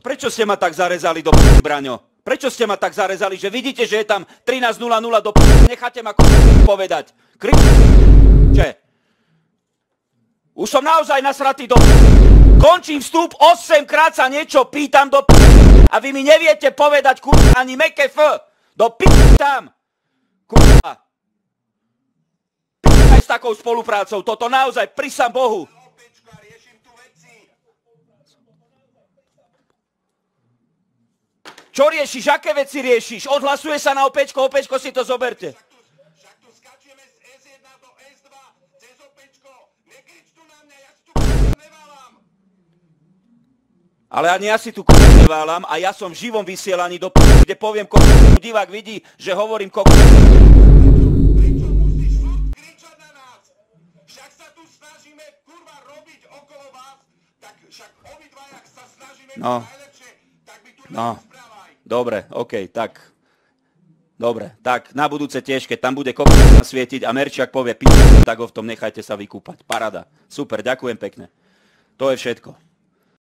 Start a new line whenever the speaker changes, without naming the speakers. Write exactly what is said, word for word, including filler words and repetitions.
Prečo ste ma tak zarezali do p***, Braňo? Prečo ste ma tak zarezali, že vidíte, že je tam trinásť nula nula do p***, necháte ma povedať. Kri... Že? Už som naozaj nasratý do p***. Končím vstup, osemkrát sa niečo pýtam do p***, a vy mi neviete povedať, kurva, ani meké f. Do p*** tam. Kurva. P*** aj s takou spoluprácou. Toto naozaj, prisam Bohu. Čo riešiš? Aké veci riešiš? Odhlasuje sa na opečko, opečko si to zoberte.
Však tu skáčeme z es jedna do es dva, cez opečko. Nekrič tu na mňa, ja si tu neválam.
Ale ani ja si tu neválam a ja som v živom vysielaní do p***, kde poviem, koľko divák vidí, že hovorím koľko...
Prečo musíš furt kričať na nás? Však sa tu snažíme kurva robiť okolo vás, tak však obidvaja sa snažíme
no.
najlepšie, tak by tu
no.
nerozprávaj.
Dobre, okej, okay, tak. Dobre, tak na budúce tiež, keď tam bude kokos svietiť a Merčiak povie p***, tak ho v tom nechajte sa vykúpať. Parada. Super, ďakujem pekne. To je všetko.